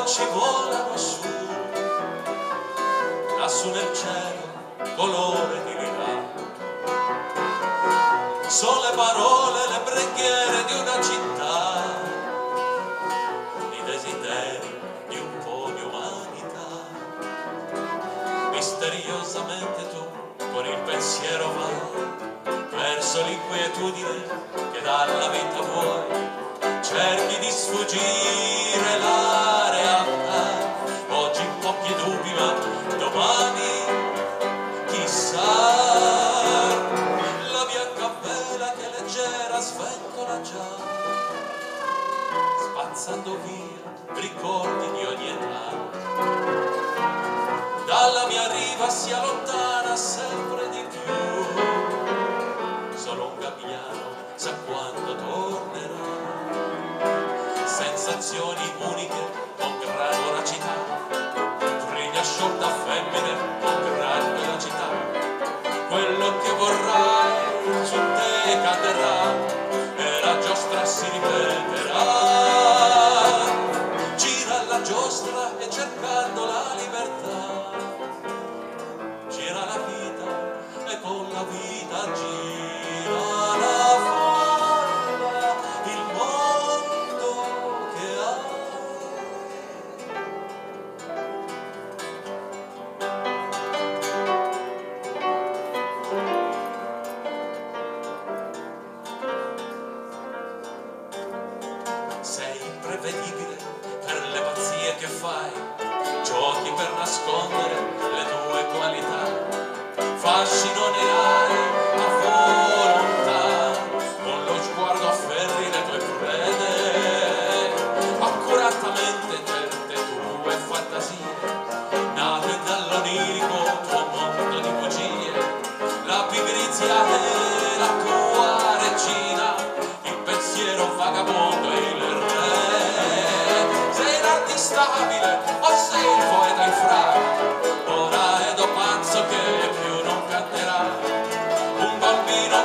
voci volano su, lassù nel cielo, colore di lila. Sono le parole, le preghiere di una città, i desideri di un po' di umanità. Misteriosamente tu con il pensiero vai verso l'inquietudine che dalla vita vuoi. Cerchi di sfuggire la realtà, oggi un po' più dubbi ma domani chissà. La bianca vela che leggera sventola già, spazzando via ricordi di ogni età. Dalla mia riva si allontana sempre di più, solo un gabbiano sa quando tornerà. Sensazioni uniche con gran voracità, briglia sciolta femmine con gran velocità. Quello che vorrai su te cadrà e la giostra si ripeterà. Gira la giostra e cercando la libertà, gira la vita e con la vita gira la folla, il mondo che ha. Sei imprevedibile per le pazzie che fai, giochi per nascondere le tue qualità. Fascino ne hai a volontà, con lo sguardo afferri le tue prede. Accuratamente certe tue fantasie, nate dall'onirico tuo mondo di bugie. La pigrizia è la tua regina, il pensiero vagabondo e il re. Sei l'artista abile o sei il poeta infranto, ora è do pazzo che più non canterà. Un bambino